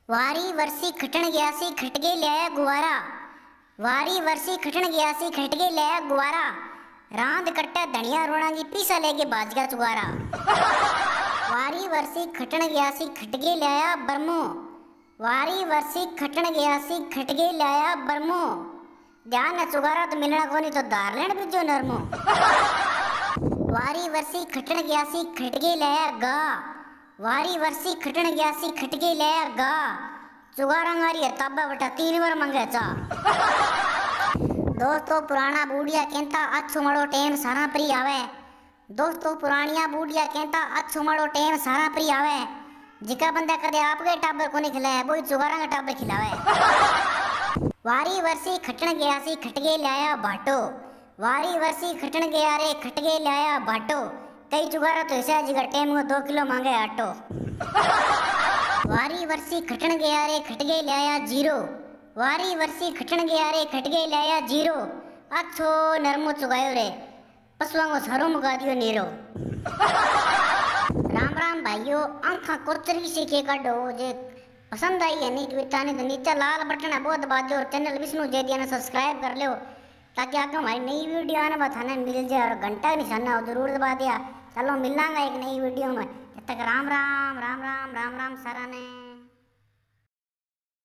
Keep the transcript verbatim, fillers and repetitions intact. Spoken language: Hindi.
वारी वर्सी खटन गया सी खटके लिया गुवारा। वारी वर्सी खटन गया सी खटके लिया गुवारा। रांद कट्टा धनिया रोना की पीसा लेके बाज गया चुगारा। वारी वर्सी खटन गया सी खटके लिया बरमो। वारी वर्सी खटन गया सी खटके लिया बरमो। ध्यान न चुगारा तो मिलना कोनी तो दार लेन बिजो नरमो। वारी वर्सी खटन गया सी खटके लिया गा। वारी वर्सी खटन गया सी खटके लिया गा। चुगारंगारी ताबा बटा तीन बार मंगे चा। दोस्तों पुराना बूढ़िया कहता अच्छो मड़ो टेम सारा प्री आवे। दोस्तों पुरानिया बूढ़िया कहता अच्छो मड़ो टेम सारा प्री आवे। जिका बंदा कदे आपके टाबर को नहीं खिलाए वही चुगारा का टाबर खिलावे। वारी वर्सी खटन गया सी खटके लाया भाटो। वारी वर्सी खटन गया रे खटके लाया भाटो। कई चुगारा तो ऐसा जिगा टेम को दो किलो मांगे आटो। वारी वर्सी खटन गया रे खटके लाया जीरो। वारी वर्सी खटन गया रे खटके लाया जीरो। अच्छो नरमो चुगायो रे पशुओं को सरो मुका दियो नीरो। राम राम भाइयों, आंखा कोतरी सी के काटो जे पसंद आई है नहीं तो तो नीचे लाल बटन है बहुत दबा दो और चैनल विष्णु जय दिया सब्सक्राइब कर लो ताकि आपको हमारी नई वीडियो आने बाद थाने मिल जाए और घंटा का निशाना हो जरूर दबा दिया। चलो मिलांगा एक नई वीडियो में, तब तक राम राम राम राम राम राम सारा ने।